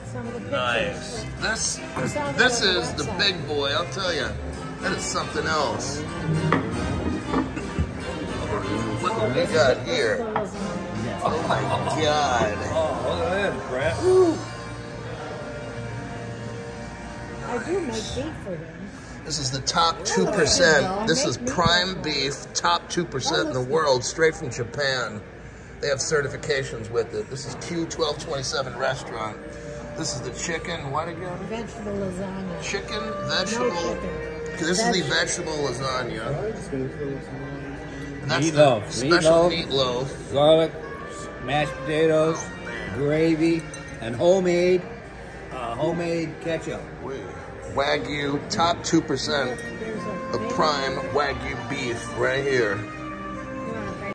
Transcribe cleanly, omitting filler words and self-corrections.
some of the pictures. Nice. This is the big boy, I'll tell you. That is something else. Look what we got here. Oh my God. Oh, look at that, Brett. I do make beef for them. This is the top 2%. This is prime beef, top 2% in the world, straight from Japan. They have certifications with it. This is Q1227 restaurant. This is the chicken, what again? Vegetable lasagna. Chicken, vegetable. No chicken. This is the vegetable lasagna. And that's Meatloaf. the special meatloaf. Garlic, mashed potatoes, gravy, and homemade ketchup. Wagyu, top 2% of prime Wagyu beef right here.